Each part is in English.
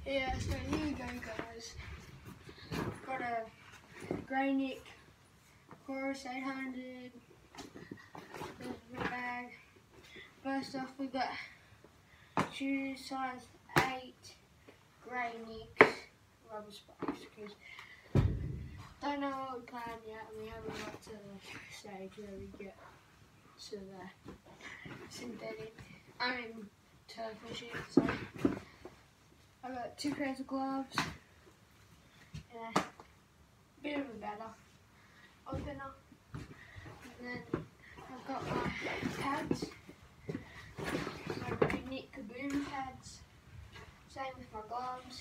Yeah, so here you go, guys. Got a Greynick Chorus 800. There's the bag. First off, we got shoes size 8 Greynicks rubber spikes. Because don't know what we plan yet, and we haven't got to the stage where we get to the synthetic. Turtle shoes. So I got 2 pairs of gloves and a bit of a better opener. And then I've got my pads, my Greynick Kaboom pads. Same with my gloves.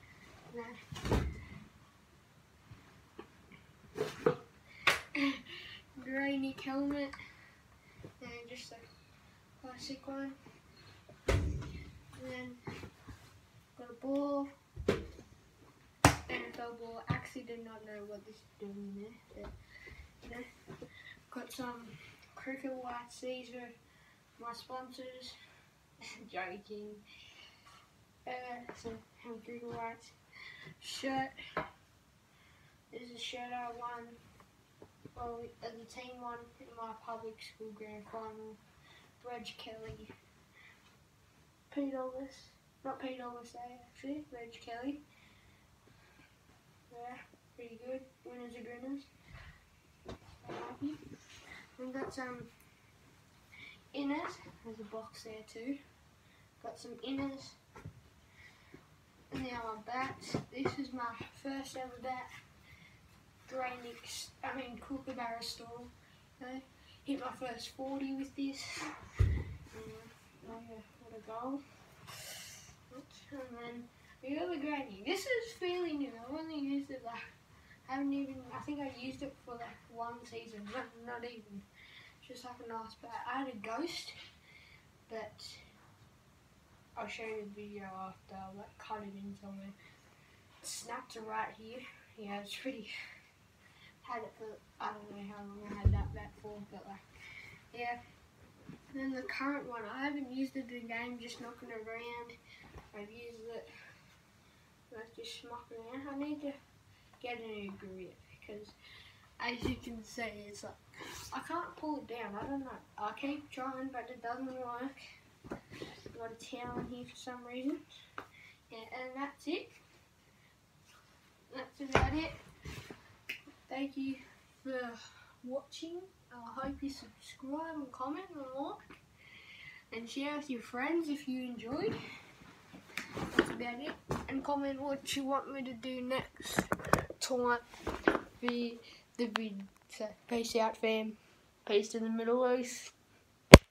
And a Greynick helmet, and just a classic one. And then got a ball, NFL ball. Actually did not know what this is doing there. But, got some Cricket Whites. These are my sponsors. Joking. Some Cricket Whites shirt. This is a shirt I won. Well, the team won in my public school grand final. Reg Kelly. Pete Ellis. Not Pete Ellis actually. Reg Kelly. Yeah, pretty good. Winners are grinners. So happy. We've got some inners. There's a box there too. Got some inners. And now my bats. This is my first ever bat. Kookaburra Storm. Okay. Hit my first 40 with this. What a goal. And then we got the Greynick. This is fairly new. I've only used it I think I used it for one season. Not even. Just like a nice bat. I had a Ghost, but I'll show you the video after. I'll cut it in somewhere. It snapped to right here. Yeah, it's pretty. Had it for, I don't know how long I had that bat for, but yeah. And then the current one, I haven't used it in game, just knocking it around. I've used it, just smocking around. I need to get a new grip, because as you can see, it's I can't pull it down. I don't know. I keep trying, but it doesn't work. I've got a towel in here for some reason. Yeah, and that's it. That's about it. Thank you for watching. I hope you subscribe and comment and like. And share with your friends if you enjoyed. That's about it. And comment what you want me to do next time for the video. So, peace out, fam. Peace to the Middle East.